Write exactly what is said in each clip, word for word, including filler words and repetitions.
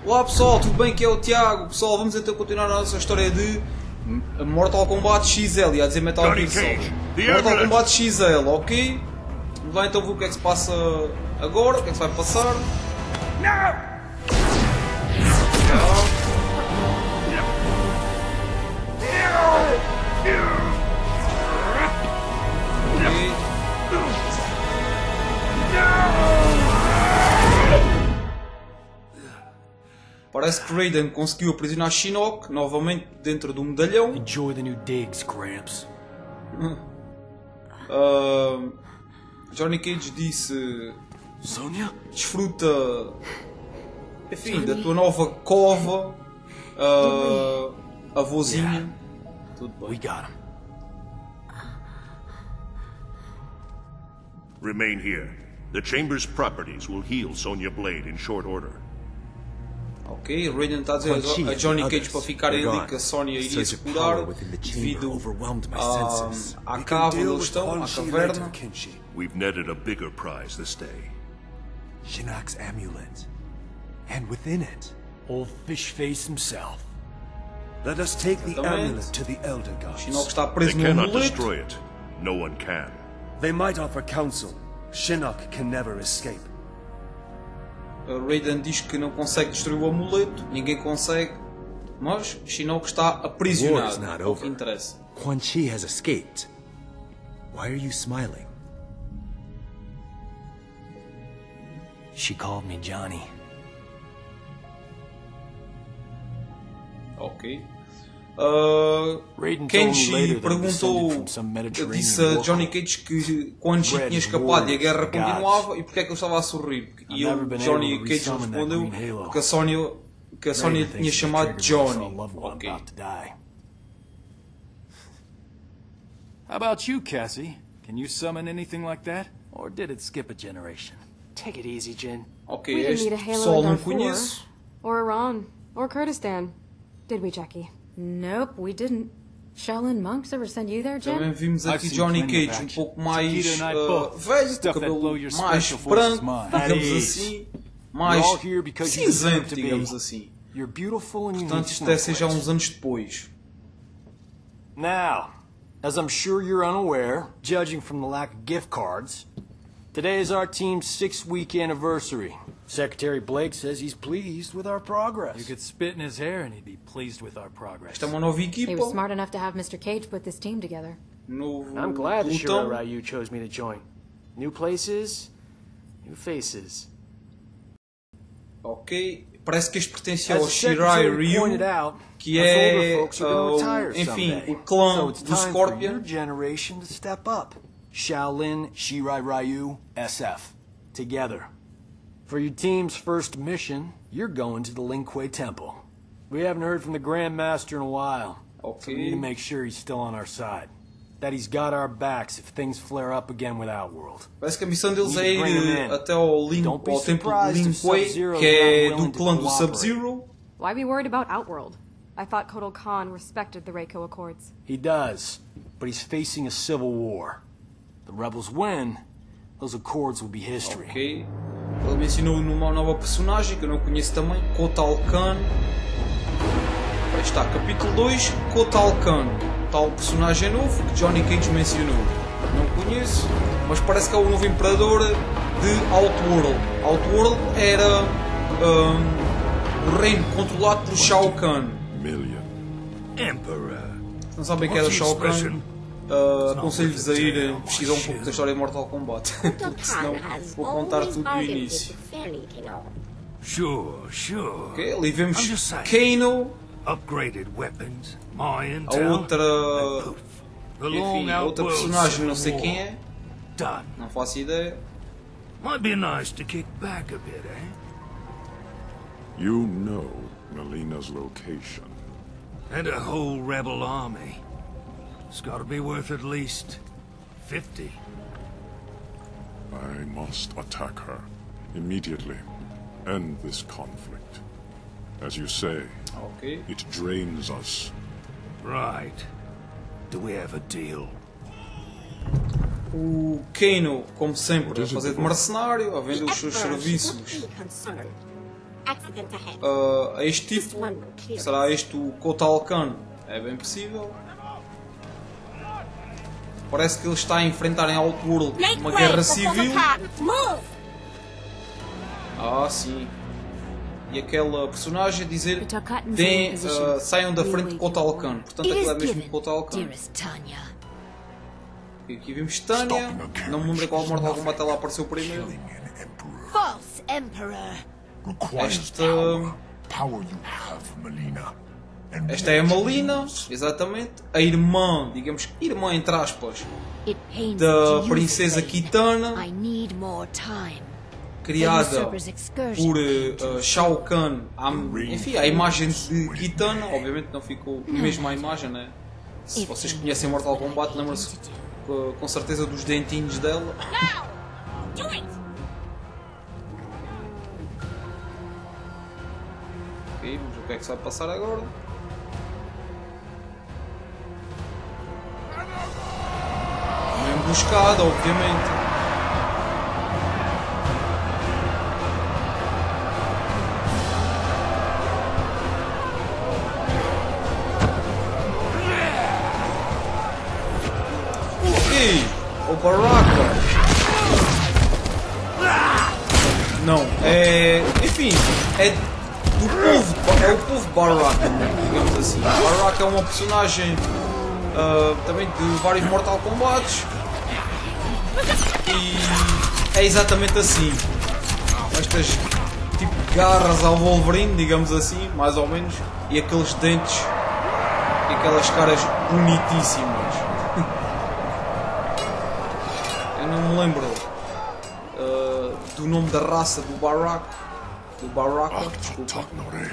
Olá pessoal, tudo bem? Que é o Tiago. Pessoal, vamos então continuar a nossa história de Mortal Kombat X L. Ia dizer Metal Gear Solid. Mortal Kombat X L, ok? Vamos lá então ver o que é que se passa agora, o que é que se vai passar. Não! Parece que Raiden conseguiu aprisionar Shinnok novamente dentro do medalhão. Enjoy the new digs, Gramps. Uh, Johnny Cage disse: Sonya? Desfruta, enfim, da tua nova cova, uh, avôzinha. Yeah. Tudo bem. We got him. Remain here. The Chamber's properties will heal Sonya Blade in short order. Ok, Raiden está a dizer a Johnny Cage para ficarem ali que a Sonya iria se curar devido à, à cava onde eles estão, à caverna. We've netted a bigger prize this day. Shinnok's amulet. And within it, Old Fish Face himself. let us take the amulet to the Elder Gods. Shinnok está They preso no cannot amuleto. destroy it. No one can. They might offer counsel. Shinnok can never escape. Uh, Raiden diz que não consegue destruir o amuleto, ninguém consegue, mas Shinnok está aprisionado, é o que interessa. Quan Chi has escaped. Why are you smiling? She called me Johnny. Ok. Uh, Raiden told me Kenshi later that he perguntou, descended from some Mediterranean disse a war Johnny cult. Cage que Quan Chi Bred tinha escapado e a guerra warriors, continuava e porque é que ele estava a sorrir. E I've o never been Johnny able to Cage resummon that respondeu green halo. que a Sonya, que a Sonya Raiden tinha thinks chamado it's triggered when I saw Johnny. a loved one Ok. about to die. How about you, Cassie? Can you summon anything like that? Or did it skip a generation? Take it easy, Jin. Ok, We didn't este need a Halo pessoal in não Darfur, conheço. or Iran, or Kurdistan. Did we, Jackie? Nope, we didn't. Shaolin monks ever send you there, Também Jen? vimos I've aqui seen Johnny plenty of Cage um action. pouco mais Tequila and I uh, both. velho, Stuff that cabelo blow your mais special forces branco, mind. digamos At ease. assim, mais You're all here because you deserve cinzento, to be. digamos assim. You're beautiful and you Portanto, need isto deve ser já snowflakes. uns anos depois. Now, as I'm sure you're unaware, judging from the lack of gift cards, today is our team's six-week anniversary. Secretary Blake says he's pleased with our progress. You could spit in his hair and he'd be pleased with our progress. Esta é uma nova He equipa, was smart enough to have Mister Cage put this team together. novo I'm glad that Shirai pelotão. Ryu chose me to join. New places, new faces. Ok, parece que este pertence As ao the Shirai secretary pointed Ryu, out, que us older é, folks are gonna uh, retire enfim, someday. o clã So it's do time for Scorpion. your generation to step up. Shaolin Shirai Ryu S F. Together. For your team's first mission, you're going to the Lin Kuei Temple. We haven't heard from the Grand Master in a while. So we need to Ok, make sure he's still on our side. That he's got our backs if things flare up again with Outworld. parece que a missão deles é Need to bring him ir in. até ao, Lin, Don't be ao templo de surprised Lin if Kuei, Sub-Zero que is é not do willing to clã do cooperate. Sub-Zero. Why be worried about Outworld? I thought Kotal Khan respected the Reiko Accords. He does, but he's facing a civil war. The rebels win, those accords will be history. Ok, ele mencionou numa nova personagem que eu não conheço também, Kotal Khan. Aí está, capítulo dois, Kotal Khan. Tal personagem novo que Johnny Cage mencionou. Não conheço, mas parece que é o novo imperador de Outworld. Outworld era um, o reino controlado por Shao Kahn. Million. Emperor. Se não sabem quem era o Shao Kahn, uh, aconselho-vos a ir uh, pesquisar um pouco da história de Mortal Kombat. Porque senão vou contar tudo do início. Sure, sure. Ok, ali vemos I'm just saying. Kano, Upgraded weapons, my a intel. outra, The enfim, long a outra outworld personagem, não civil sei quem war. é, Done. não faço ideia. Might be nice to kick back a bit, eh? You know Melina's location. And a whole rebel army. It's gotta be worth at least fifty. I must attack her immediately. End this conflict. As you say, Ok, it drains us. Right. Do we have a deal? o Kano, como sempre, a fazer de mercenário, a vender os seus serviços uh, a este tipo. Será este o Kotal Khan? É bem possível. Parece que ele está a enfrentar em Outworld uma guerra civil. Ah, sim. E aquela personagem a dizer: Deem, uh, saiam da frente de Kotal Khan. Portanto, aquilo é mesmo Kotal Khan. E aqui vimos Tanya. Não me lembro qual Mortal Kombat ela apareceu primeiro. Esta. Esta é a Melina, exatamente. A irmã, digamos, irmã entre aspas, da princesa Kitana, criada por uh, Shao Kahn. Enfim, a imagem de Kitana, obviamente não ficou mesmo a imagem, né? Se vocês conhecem Mortal Kombat, lembram-se uh, com certeza dos dentinhos dela. Ok, vamos ver o que é que se vai passar agora. Uma emboscada, obviamente. Ok, o Baraka. Não, é. Enfim, é do povo, é o povo Baraka, digamos assim. Baraka é uma personagem uh, também de vários Mortal Kombats. E é exatamente assim. Estas tipo garras ao Wolverine, digamos assim, mais ou menos. E aqueles dentes e aquelas caras bonitíssimas. Eu não me lembro uh, do nome da raça do Baraka. Do Baraka, desculpa.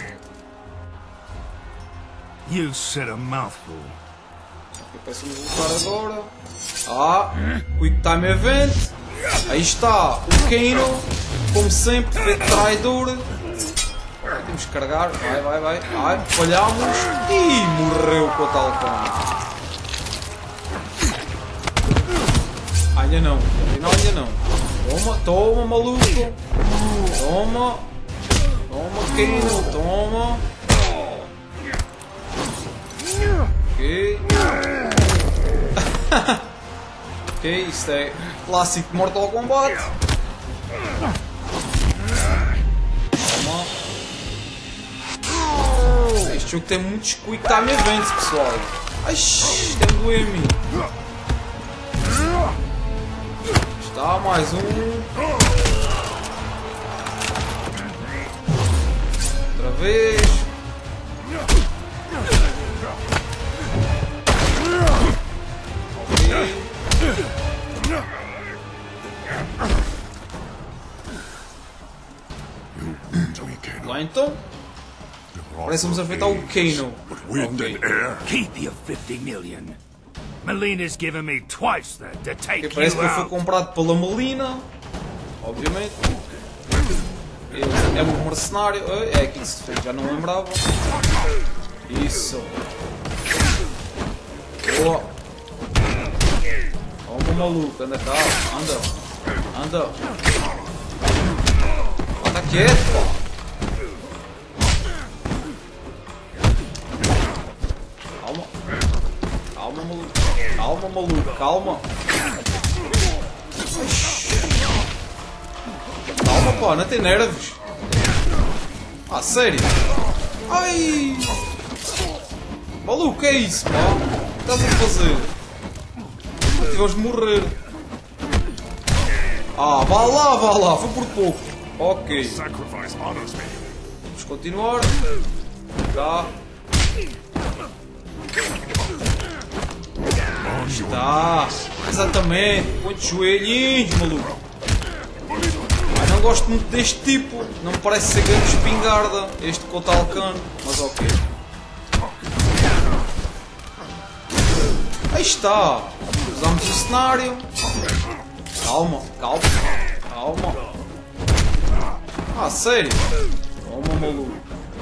You said a mouthful. Peço-me voltar agora. Ah, Quick Time Event. Aí está o Kano, como sempre, feito traidor. Temos que carregar. Vai, vai, vai. Ai, falhamos. E morreu com o Kotal Khan. Ainda não. Não, ainda não. Toma, toma, maluco. Toma. Toma, Kano. Toma. Ok. Ok, isto é clássico Mortal Kombat. Toma. Este jogo tem muitos quick time events, pessoal. Ai, isto é do M. Está mais um. Outra vez. Lá então, parece-nos afetar o Kano. Okay. Keep your fifty million. Melina's given me twice that to take okay, parece you que ele foi out. comprado pela Melina, obviamente. Ele é um mercenário. É aquilo que se fez, já não lembrava. Isso. Boa. Toma, maluco, anda cá, anda. Anda. Anda quieto, pô. Calma. Calma, maluco. Calma, maluco. Calma. Calma, pô. Não tem nervos. Ah, sério? Ai. Maluco, que é isso, pô? O que estás a fazer? Vamos morrer. Ah, vá lá, vá lá. Foi por pouco. Ok. Vamos continuar. Cá. Está. Exatamente. Põe de joelhinhos, maluco. Ah, não gosto muito deste tipo. Não me parece ser grande espingarda. Este Kotal Khan. Mas ok. Aí está. Usamos o cenário. Calma, calma. Calma. Ah, sério? Toma, maluco.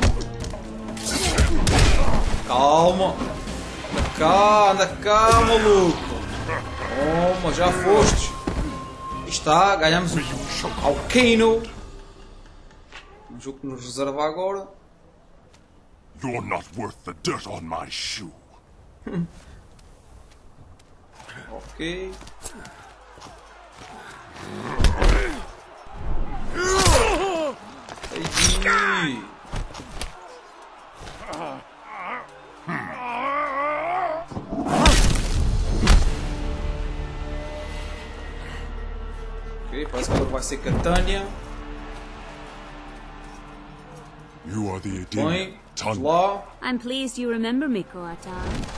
Calma. Anda cá, anda cá, maluco. Toma, já fostes. Está, ganhamos ao Kano. Um jogo que nos reserva agora. You're not worth the dirt on my shoe. Ok. Aí. Ok, parece que agora vai ser Catania. You are the Bem, Edenian, vamos Tanya. lá. I'm pleased you remember me, Koatan.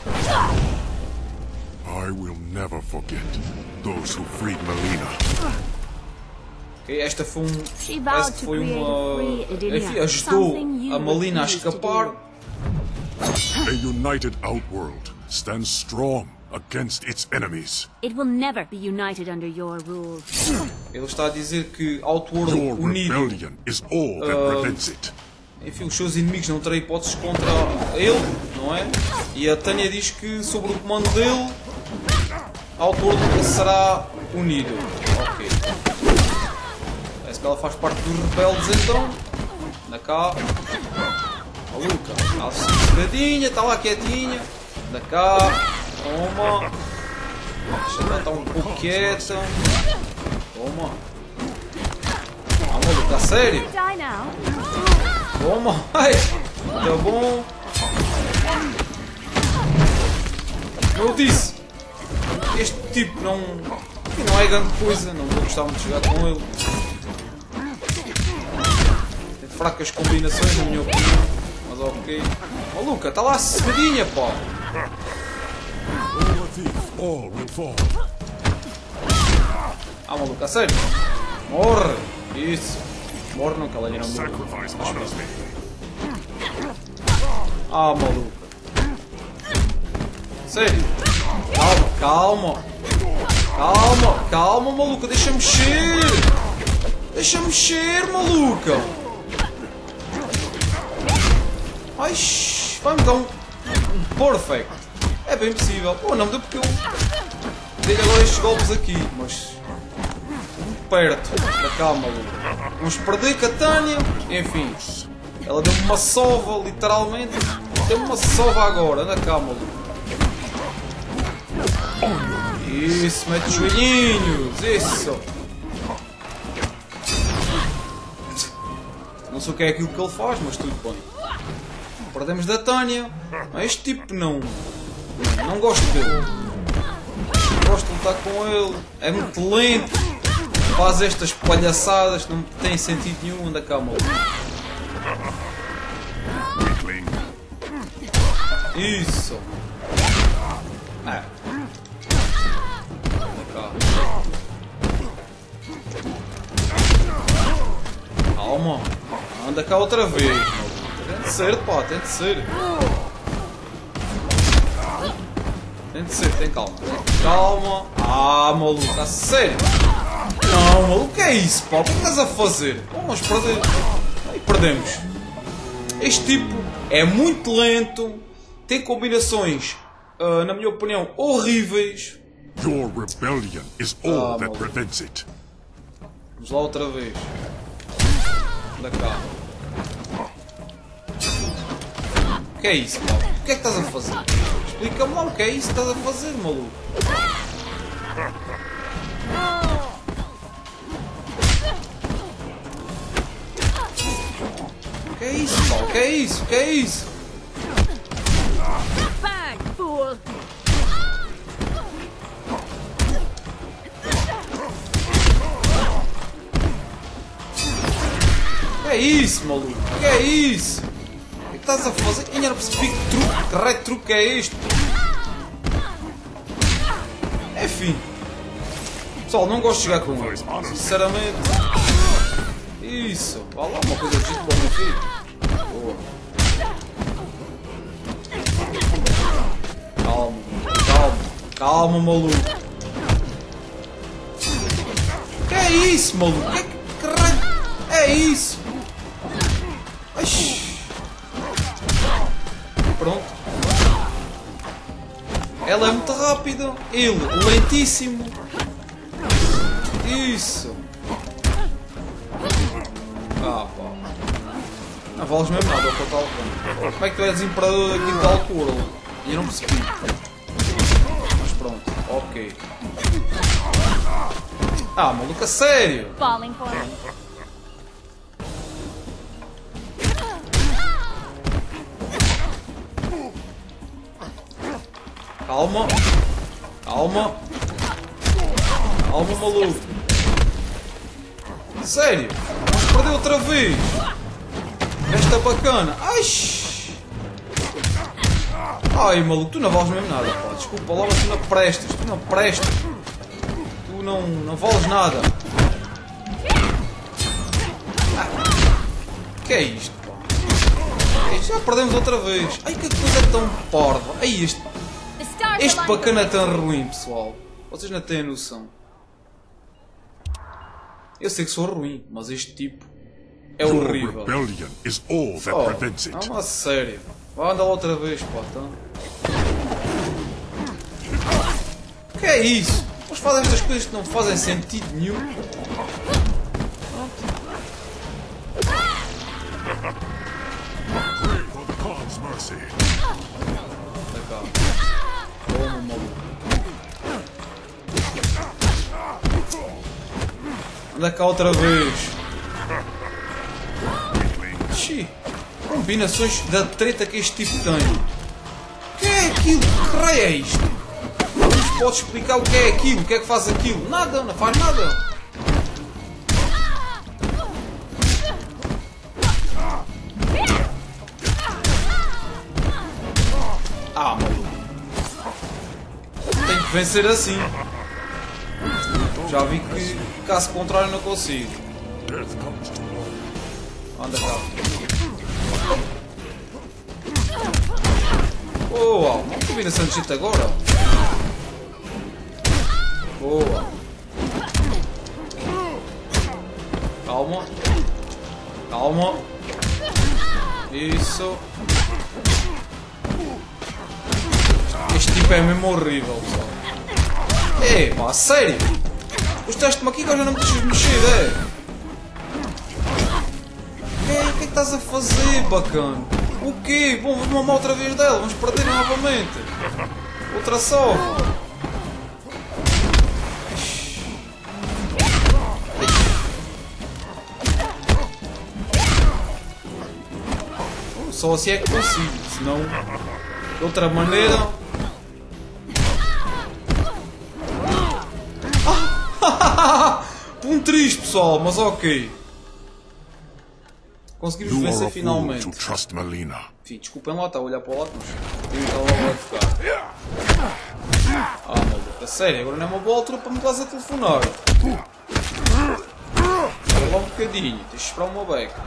I will never forget those who freed Melina. Ok, esta foi um. She Parece vowed que to foi create uma. a free Edenia, Enfim, ajudou something you a Melina a refused to escapar. do. A united Outworld stands strong against its enemies. It will never be united under your rule. Ele está a dizer que Outworld Your unido. rebellion is all that Uh, prevents it. Enfim, os seus inimigos não terão hipóteses contra ele, não é? E a Tânia diz que sobre o comando dele, Outworld será unido. Ok. Parece que ela faz parte dos rebeldes então. Anda cá. Maluca. Está sossegadinha, está lá quietinha. Anda cá. Toma. Deixa ela estar um pouco quieta. Toma. Ah, maluca, a sério? Die now. Toma. Ai, tá bom. Como eu disse, este tipo não, não é grande coisa, não vou gostar muito de jogar com ele. Tem fracas combinações, na minha opinião, mas ok. Maluca, está lá sossegadinha, pá. All will fall. Ah, maluca, a sério? Morre! Isso! Morre não, que ela ainda não morre. Sacrifice honors me. Ah, maluca. Sério? Calma, calma. Calma, calma, maluca. Deixa mexer. Deixa mexer, maluca. Ai, vai-me dar um, um perfect. É bem possível. Pô, não me deu porque eu dei agora estes golpes aqui, mas muito perto da calma, maluca. Vamos perder Catania. Enfim. Ela deu-me uma sova, literalmente. Deu-me uma sova agora, anda cá, maluco. Isso, mete os joelhinhos, isso. Não sei o que é aquilo que ele faz, mas tudo bem. Perdemos da Tânia. Mas este tipo não. Não gosto dele. Não gosto de lutar com ele. É muito lento. Faz estas palhaçadas que não têm sentido nenhum, anda cá, maluco. Isso! É. Anda cá. Calma! Anda cá outra vez! Tem de ser, pá, tem de ser! Tem de ser, tem calma. Calma! Ah, maluco, a sério! Não, maluco, o que é isso, pá? O que estás a fazer? Vamos perder! Aí perdemos! Este tipo é muito lento. Tem combinações, uh, na minha opinião, horríveis. Your rebellion is all Ah, that maluco. prevents it. Vamos lá outra vez. Anda cá. O que é isso, pá? O que é que estás a fazer? Explica-me lá o que é isso que estás a fazer, maluco. O que é isso, pá? O que é isso? O que é isso? Bag, fool! O que é isso, maluco? O que é isso? O que estás a fazer? Eu ainda não percebi que truque, que raio de truque é este? Enfim. Pessoal, não gosto de jogar com ele. Sinceramente. Isso. Vá lá, uma coisa de jeito para o meu filho. Boa. Calma, calma, calma, maluco. Que é isso, maluco? Que, que raio é isso? Ai. Pronto. Ela é muito rápida. Ele, lentíssimo. Isso. Ah, pá. vales mesmo nada ao Kotal Kahn. Como é que tu és imperador aqui de Outworld? E eu não percebi. Mas pronto, ok. Ah, maluco, a sério? Falling for me. Calma. Calma. Calma, maluco. Sério? Vamos perder outra vez. Esta bacana. Ai. Ai, maluco, tu não vales mesmo nada, pá. Desculpa lá, mas tu não prestas. Tu não prestas. Tu não, não vales nada. Ah. Que é isto, pá? Que é isto? Já perdemos outra vez. Ai, que coisa é tão porva. Ai, este... Este bacana é tão ruim, pessoal. Vocês não têm noção. Eu sei que sou ruim, mas este tipo é horrível. Rebellion is all that Oh, prevents it. não, a sério. Vai andar outra vez, pá, então. O que é isso? Vamos fazer estas coisas que não fazem sentido nenhum. Pray for the Khan's mercy. Anda cá. Toma, maluco. Anda cá outra vez. Xi. Combinações da treta que este tipo tem. O que é aquilo? Que raio é isto? Não pode explicar o que é aquilo? O que é que faz aquilo? Nada, não faz nada. Ah, maluco. Tenho que vencer assim. Já vi que caso contrário não consigo. Anda cá. Boa! Uma combinação de shit agora. Boa! Calma. Calma. Isso. Este tipo é mesmo horrível, pessoal. É, pá, sério? Gostaste-me aqui que eu já não me deixas mexer, é? Ei, o que é que estás a fazer, bacana? O quê? Bom, vamos mamar outra vez dela, vamos perder novamente. Outra só. Só assim é que consigo, senão de outra maneira. Ah! Um triste, pessoal, mas ok. Conseguimos You vencer are a fool finalmente. to trust Melina. Enfim, desculpem lá, está a olhar para o lado, mas eu estava logo a ficar. Ah, maluco, a sério, agora não é uma boa altura para me estás a telefonar. Espera lá um bocadinho, tens de esperar uma beca.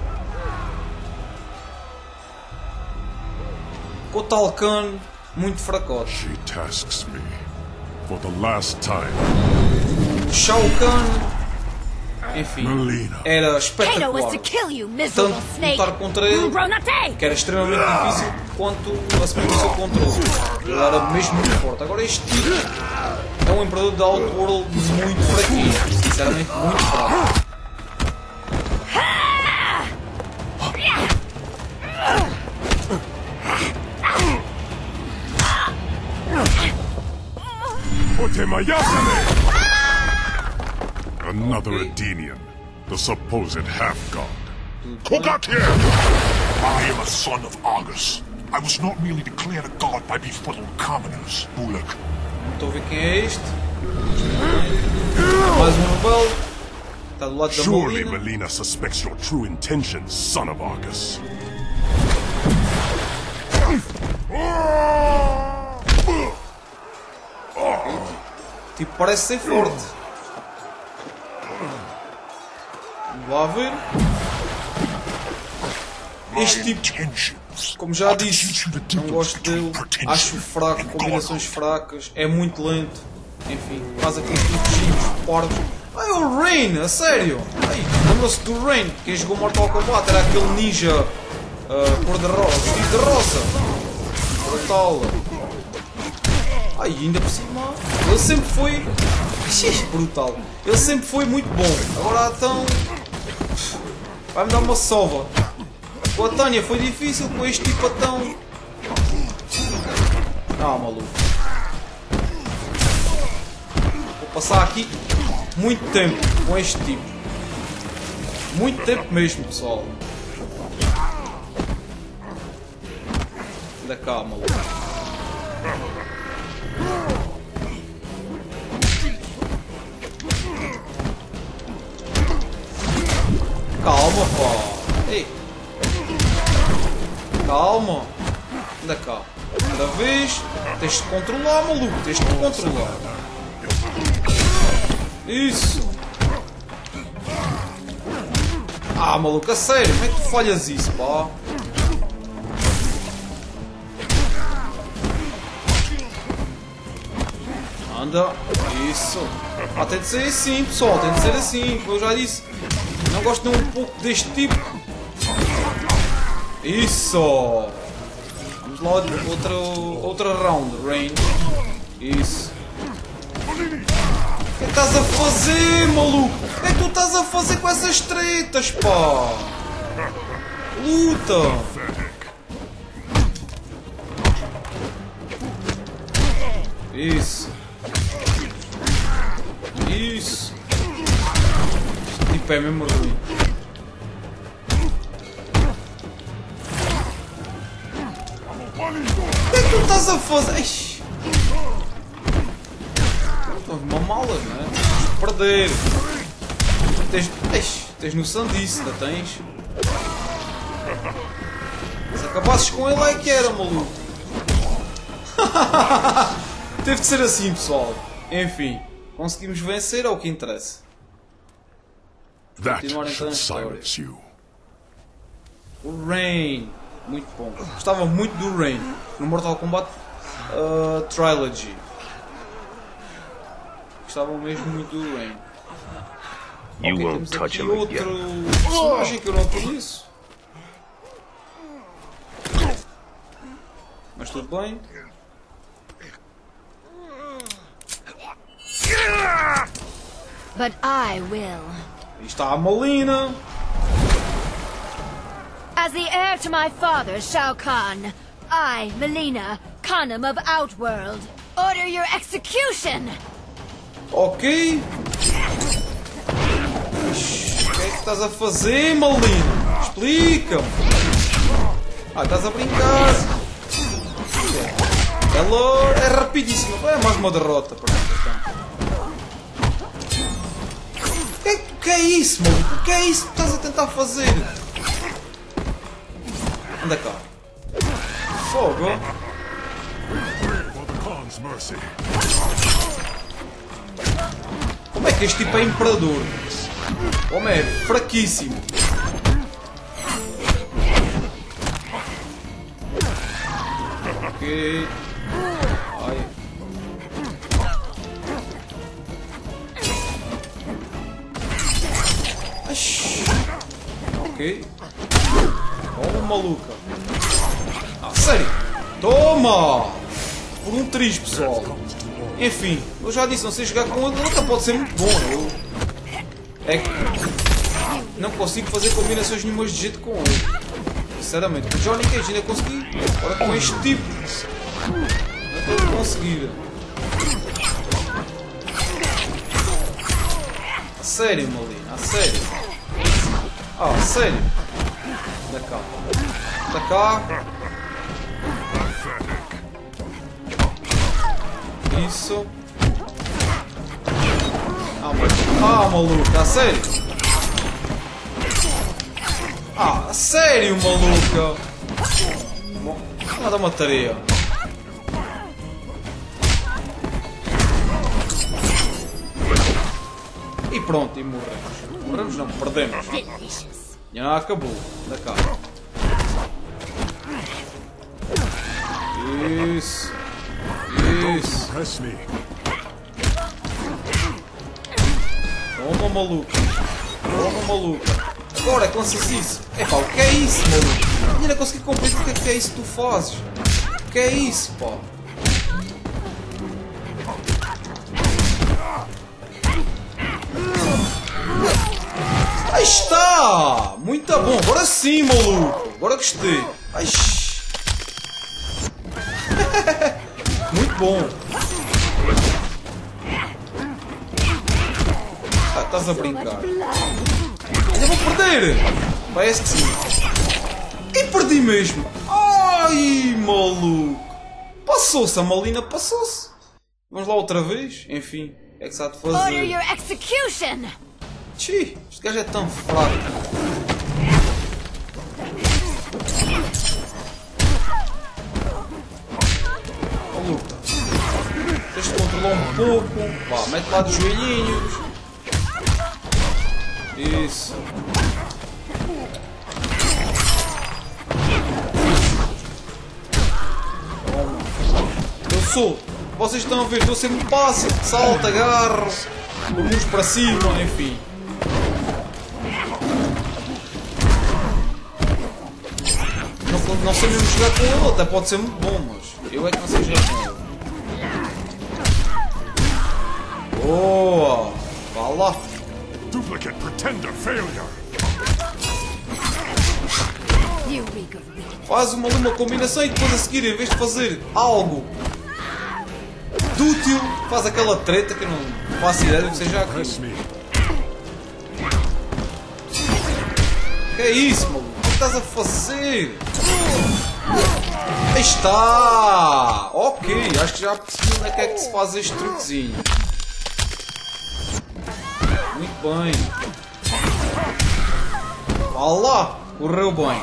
Kotal Kahn, muito fracote. She tasks me for the last time. Shao Kahn, enfim, Melina. era Kato espetacular. was to kill you, miserable Tanto snake. lutar contra ele, Muronate! que era extremamente difícil, quanto assumir o seu controle. Ele era mesmo muito forte. Agora este tipo é um imperador da Outworld muito fraquinho. Sinceramente, muito fraco. Another Edenian, the supposed half-god. Kogatir! I am a son of Argus. I was not merely declared a god by befuddled commoners, Bulak. Não estou a ver quem é este. Mais um rebelde. Está do lado da Surely Melina. Melina suspects your true intentions, son of Argus. Tipo, parece ser forte. Vamos lá ver. Este tipo, como já disse, não gosto dele. Acho fraco, combinações fracas. É muito lento. Enfim, faz aqueles tipos porcos. Ai, o Rain, a sério. Lembra-se do Rain. Quem jogou Mortal Kombat era aquele ninja uh, cor-de-rosa, vestido de rosa. Brutal. Ai, ainda por cima. Ele sempre foi. Brutal. Ele sempre foi muito bom. Agora então. Vai-me dar uma sova. Com a Tânia foi difícil, com este tipo tão... Ah, maluco. Vou passar aqui muito tempo com este tipo. Muito tempo mesmo, pessoal. Anda cá, maluco. Calma, pá. Ei. Calma. Anda cá. Cada vez tens de controlar, maluco. Tens de controlar. Isso. Ah, maluco, a sério. Como é que tu falhas isso, pá? Anda. Isso. Ah, tem de ser assim, pessoal. Tem de ser assim. Como eu já disse. Não gosto nem um pouco deste tipo. Isso. Vamos lá, outra, outra round, Rain. Isso. O que é que estás a fazer, maluco? O que é que tu estás a fazer com essas tretas, pá? Luta. Isso. Isso. Este tipo é mesmo ruim. O que é que tu estás a fazer? Ixi. Estão uma mala, não é? Tens de perder. Tens, ixi, tens noção disso, ainda tens? Se acabasses com ele é que era, maluco. Teve de ser assim, pessoal. Enfim, conseguimos vencer, é o que interessa. That Continuar então a should história. silence you. O Rain. Muito bom. Gostava muito do Rain no Mortal Kombat uh, Trilogy. Gostava mesmo muito do Rain. You Ok, won't temos touch aqui him outro again. personagem que eu não conheço. Mas tudo bem. But I will. Aí está a Melina. As the heir to my father, Shao Kahn, I, Melina, Khanum of Outworld, order your execution! Ok. O que é que estás a fazer, Melina? Explica-me. Ah, estás a brincar. Ela é rapidíssima. É mais uma derrota. Pronto, então. O que, é, que é isso, maluco? O que é isso que estás a tentar fazer? Anda cá. Fogo. Como é que este tipo é imperador? O homem é fraquíssimo. Ok. Ai. Ash. Ok. Toma, maluca. Ah, sério? Toma! Por um triz, pessoal. Enfim, eu já disse, não sei jogar com ele, nunca pode ser muito bom. Eu... É que não consigo fazer combinações nenhumas de jeito com ele. Sinceramente, com o Johnny Cage ainda consegui. Agora com este tipo, não estou a conseguir. A sério, Melina, a sério. Ah, a sério. Da cá. Da cá. Isso. Ah, mas... ah, maluca, a sério? Ah, a sério, maluca? Bom, vou dar uma tarefa. E pronto, e morremos. Morremos não, perdemos. Já acabou. Da cá. Isso. Isso. Toma, maluco. Toma, maluco. Agora, que lanças isso? Epá, o que é isso, maluco? Ainda consegui compreender o que é, que é isso que tu fazes. O que é isso, pá? Aí está! Muito bom! Agora sim, maluco! Agora gostei! Ai. Muito bom! Ah, estás a brincar! Eu vou perder! Parece que sim! E perdi mesmo! Ai, maluco! Passou-se, a Malina passou-se! Vamos lá outra vez? Enfim, é que se há de fazer. Order your execution! Tchi, este gajo é tão fraco. Oh, luta. Tens de controlar um pouco. Vá, mete lá dos joelhinhos. Isso. Eu sou. Vocês estão a ver, estou sempre fácil. Salta, agarro. Vamos para cima, enfim. Não, não sei mesmo jogar com ele, até pode ser muito bom, mas eu é que não sei jogar com ele. Boa! Vá lá! Duplicate pretender failure. Faz uma, uma combinação e depois a seguir, em vez de fazer algo de útil, faz aquela treta que eu não faço ideia do que seja aquilo. Que é isso, maluco? O que estás a fazer? Aí está! Ok, acho que já percebi onde é que é que se faz este truquezinho. Muito bem. Vá lá! Correu bem.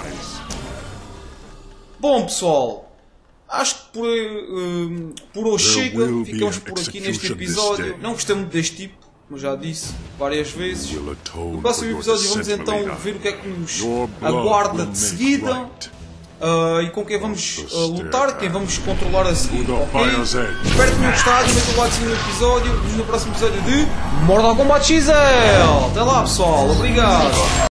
Bom, pessoal. Acho que por, uh, por hoje chega. Ficamos por aqui neste episódio. Não gostei muito deste tipo, como já disse várias vezes. No próximo episódio vamos então ver o que é que nos aguarda de seguida. Uh, e com quem vamos uh, lutar, quem vamos controlar a seguir, ok? Espero que tenham gostado, metam o like no episódio, e no próximo episódio de Mortal Kombat X L. Até lá, pessoal, obrigado!